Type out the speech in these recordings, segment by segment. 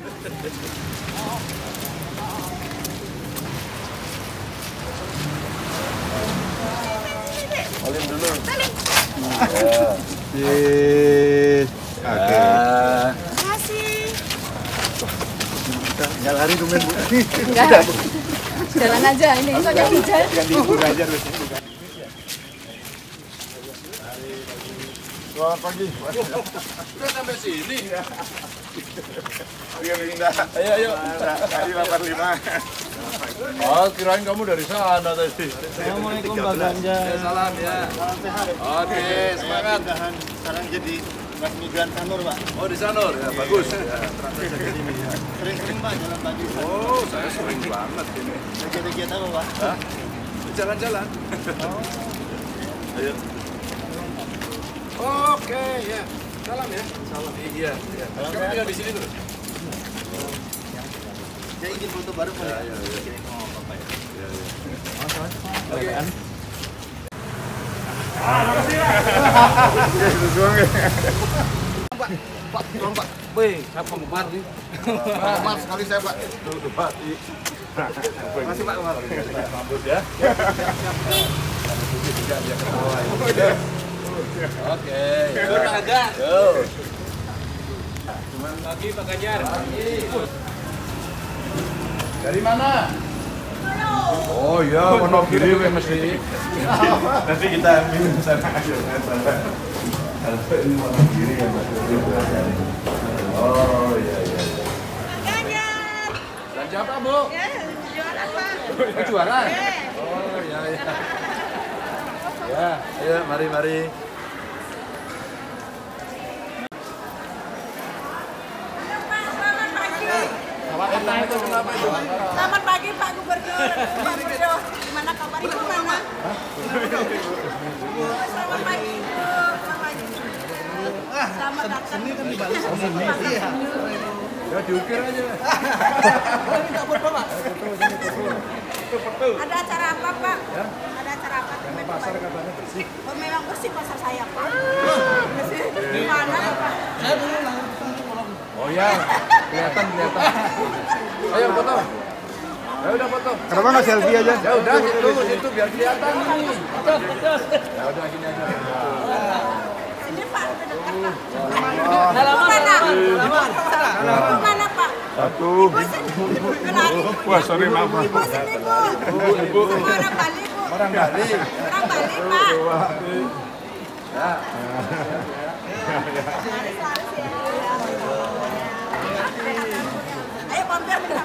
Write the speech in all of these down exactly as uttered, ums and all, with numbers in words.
Salim dulu. Salim. Yes. Oke. Terima kasih. Tinggal lari dulu, Bu. Enggak. Jalan aja ini, soalnya hujan. Ganti ibu aja dulu. Selamat pagi. Udah sampai sini. Oke, pindah. Ayo, ayo. Tadi delapan puluh lima. Oh, kirain kamu dari sana tadi. Assalamualaikum Pak Ganjar. Ya, salam ya. Salam sehat. Oke, semangat. Mudah-mudahan sekarang jadi Mas Migran Sanur, Pak. Oh, di Sanur. Ya, bagus. Ya, terasa jadi ini. Ya. Sering-sering Pak jalan pagi. Oh, saya sering banget ini. Kegiatan apa, Pak? Hah? Jalan-jalan. Oh. Ayo. Oke, ya. Salam ya. Salam. Iya, iya. Kamu tinggal di sini terus? Saya izin foto baru Pak. Ya, ya, ya. Kirim sama Bapak ya. Iya, iya. Oke. Pak, Pak, tolong Pak. Wih, saya penggemar nih. Penggemar sekali saya, Pak. Tuh, tuh, Pak. Terima kasih Pak Umar. Rambut ya. Oke. Udah ada. Yo. Pagi Pak Ganjar. Dari mana? Oh iya, Wonogiri we mesti. Nanti kita ambil ke sana aja. Kalau ini Wonogiri ya, Mas. Oh iya iya. Ganjar. Belanja apa, Bu? Ya, jualan Pak. Oh, jualan? Eh. Oh iya iya. Ya, ayo mari mari. Selamat pagi. Itu kenapa itu? Selamat pagi Pak Gubernur. Pak Gubernur, gimana kabar Ibu mana? Selamat pagi Ibu. Selamat pagi. Selamat datang. Seni kan dibalas. Iya. Ya diukir aja. Ada acara apa Pak? Ya? Ada acara apa? Pasar katanya bersih. Oh, memang bersih pasar saya Pak. Bersih. Di mana Pak? Saya dulu lah. Oh ya, kelihatan kelihatan. Ayo foto. Ya udah foto. Kenapa nggak selfie aja? Ya udah situ situ biar kelihatan nih. Ya udah gini aja. Sini Pak, lebih dekat Pak. Halaman. Mana? Halaman. Ibu mana Pak? Satu. Ibu sini. Kenali. Wah, sorry, maaf. Ibu sini Bu. Ibu. Sama orang Bali Bu. Orang Bali. Orang Bali Pak. Ya. Ayo pampir bentar.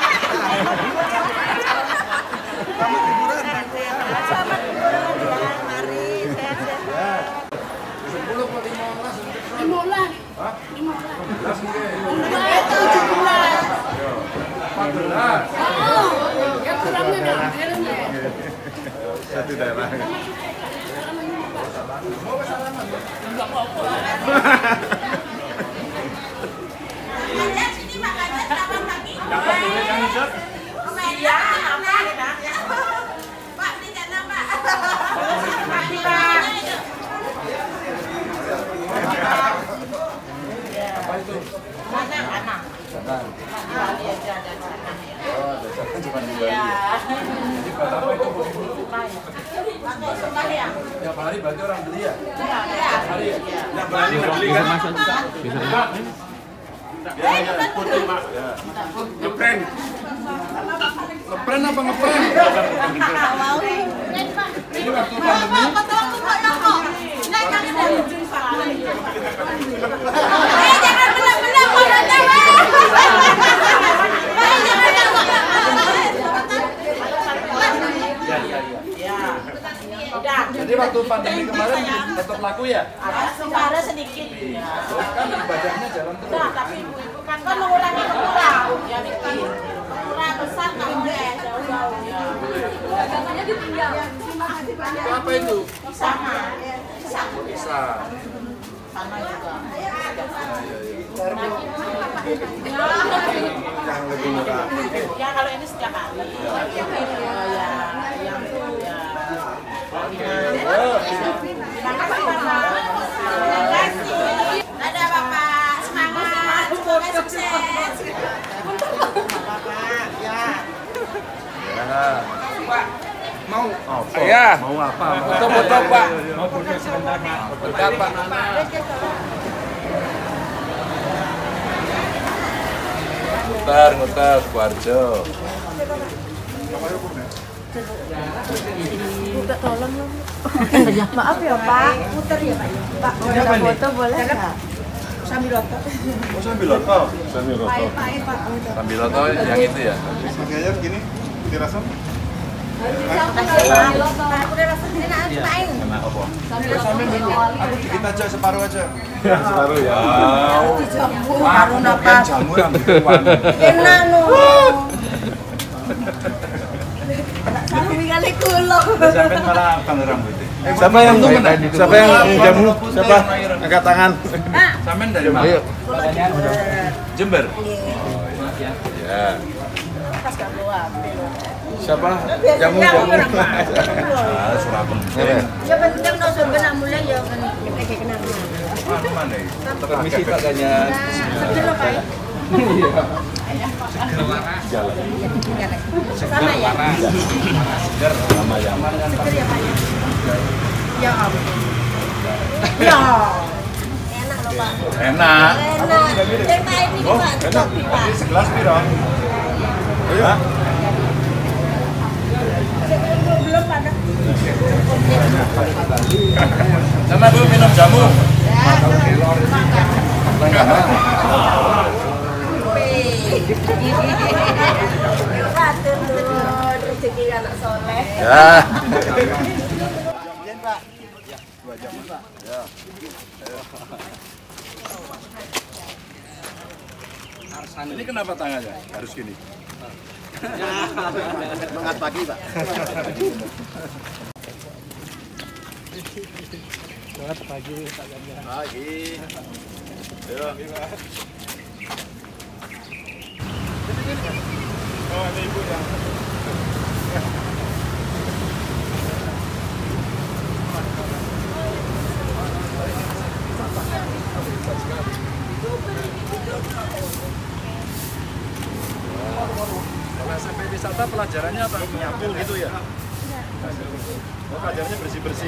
Selamat liburan ya, mari sehat-sehat. sepuluh atau lima belas? Lima belas. Hah? Lima belas. sebelas mungkin. Enggak, tujuh belas. empat belas. Oh, ya kurangnya dong. Satu daerah. Mau ke salaman ya? Enggak apa-apa. Ganjar sini Pak, Ganjar selamat pagi. Dapat boleh kan, Zat? Iya, apa? Pak, di sana Pak. Pagi Pak. Apa itu? Mana, mana? Jangan. Iya, jajan sana. Oh, jajan cuma di Bali. Iya. Jadi buat apa itu? Bu? Pakai sumpah ya? Tiap hari berarti orang beli ya? Iya. Tiap hari ya? Yang berani beli kan? Ngepren. Ngepren apa ngepren? Ini waktu pandemi. Jangan benar-benar kodenya, Jadi waktu pandemi kemarin tetap laku ya? Ada sedikit. Terus kan ibadahnya jalan terus. Nah, tapi ibu-ibu kan kan mengurangi kurang. Ya bikin kurang besar nggak boleh jauh-jauh. Dagangannya ditinggal. Apa itu? Sama. Sama. Bisa. Sama juga. Yang lebih murah. Ya kalau ini setiap hari. Ya, ya, yang itu ya. Terima kasih Bapak. Terima kasih. Dadah Bapak. Semangat. Semoga sukses. mau. Apa? Iya. Mau apa? Foto-foto Pak. Mau foto sebentar Pak. Bentar Pak. Ngutar, ngutar, Sukoharjo. Buka tolong dong. Maaf ya Pak, puter ya Pak. Pak, ada foto boleh nggak? Sambil foto. Oh, sambil loto. Sambil loto. Pak, Pak, Pak. Sambil foto yang itu ya. Makanya begini, dirasa. Aku udah rasa sendiri nanti main. Kena apa? Aku bikin aja separuh aja. Ya, separuh ya. Jamu, Aku baru bikin apa? jamu rambut wangi. Enak no. Satu kali kulo. Sampai malah bang rambutnya. Siapa yang siapa yang jamu? Siapa? Angkat tangan. Sampean dari mana? Ayo. Jember. Ya. Pas gak mau ambil. Siapa? Jamu jamu. Ah, Surabaya. Ya penting no sampe nak mulai ya kan kayak kenal. Mana mana ini? Permisi Pak Ganyan. Betul Pak. Sama ya. Segar sama Yaman kan. Seger ya Pak ya. Ya ampun. Ya. Enak loh Pak. Enak. Enak. Yang main ini Pak. Enak. Pak. Ini segelas piro? Ayo. Belum pada. Sama Bu minum jamu. Waduh, rezeki anak soleh. Ya. Ini kenapa tangannya harus gini? Semangat pagi, Pak. Semangat pagi Pak Ganyan. Pagi. Ayo. Oh, ada ibu ya. Kalau S M P wisata pelajarannya apa? Nyapu gitu ya. Oh, pelajarannya bersih-bersih.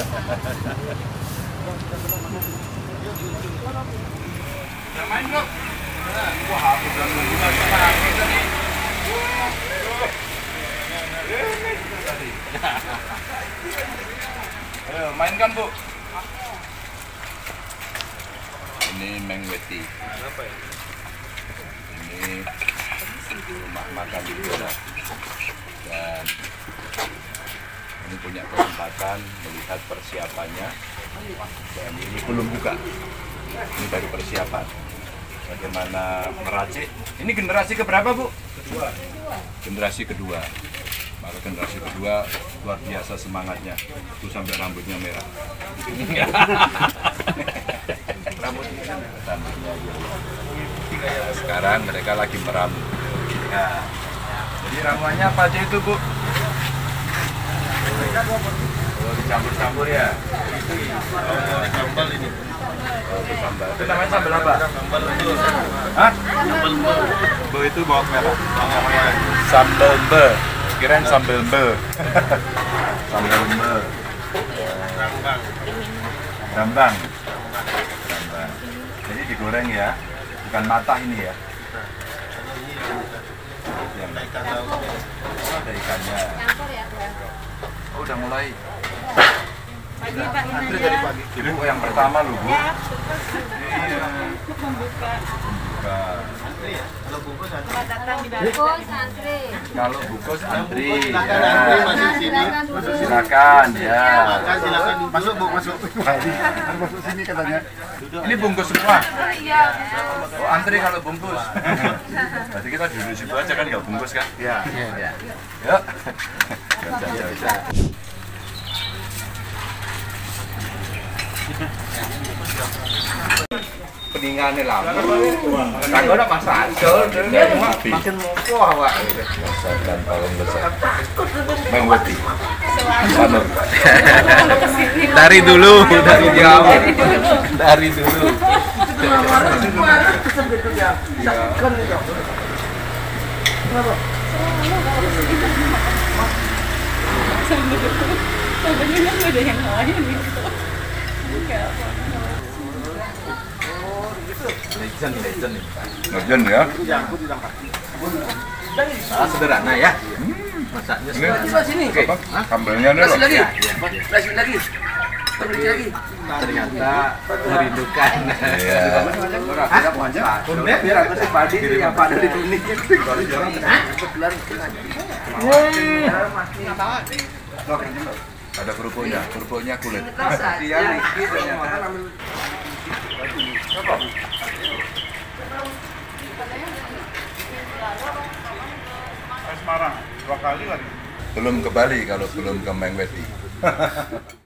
Udah main bro? Wah, aku udah nunggu lagi pagi tadi. Ayo, mainkan Bu. Ini Mengweti. Apa ya? Ini rumah makan di Blora. Dan ini punya kesempatan melihat persiapannya. Dan ini belum buka. Ini baru persiapan. Bagaimana meracik. Ini generasi keberapa Bu? Kedua. Generasi kedua. Maka generasi kedua luar biasa semangatnya. Itu sampai rambutnya merah. Rambutnya rambutnya ya. Sekarang mereka lagi meramu. Nah, jadi ramuannya apa aja itu Bu? Oh, dicampur-campur ya? Sambal ini. Oh, itu sambal. Itu namanya sambal apa? Sambal itu. Hah? Sambal bu. Bu itu bawang merah. Bawang merah. Sambal be. Kirain sambal be. Sambal be. Rambang. Rambang. Rambang. Jadi digoreng ya. Bukan matah ini ya. Yang Ikan laut. ada ikannya. Oh, udah mulai. Pagi Pak ini Antri ya. dari pagi. Ibu yang pertama loh Bu. Iya. Membuka. Buka. Kalau bungkus ada. Selamat datang di Bangkok antri. Kalau bungkus antri. Silakan Ya. antri masuk sini. Silakan ya. Makan silakan masuk Bu, masuk. Masuk sini katanya. Ini bungkus semua. Iya. Oh, antri kalau bungkus. Berarti kita duduk di situ aja kan nggak bungkus kan? Ya. Ya. Yuk. Bisa, bisa, bisa. Peningane lama. Kanggo ora Mas Rajul, makin mopo awak. Masakan paling besar. Mengweti. Sanur. Dari dulu, dari jauh. Dari dulu. Sebenarnya nggak ada yang lain gitu. Enggak apa. Legend, legend nih Pak. Legend ya. Ah, sederhana ya. Masaknya Ini sederhana. Sini. apa? Sambelnya nih loh. lagi. Ya, ya, ya. Lagi lagi. lagi. Ternyata merindukan. Iya. Kemudian biar aku sih padi yang pada di kuning. Ada kerupuknya, kerupuknya kulit. Dia Riki ternyata. Semarang dua kali lagi. Belum ke Bali kalau belum ke Mengweti.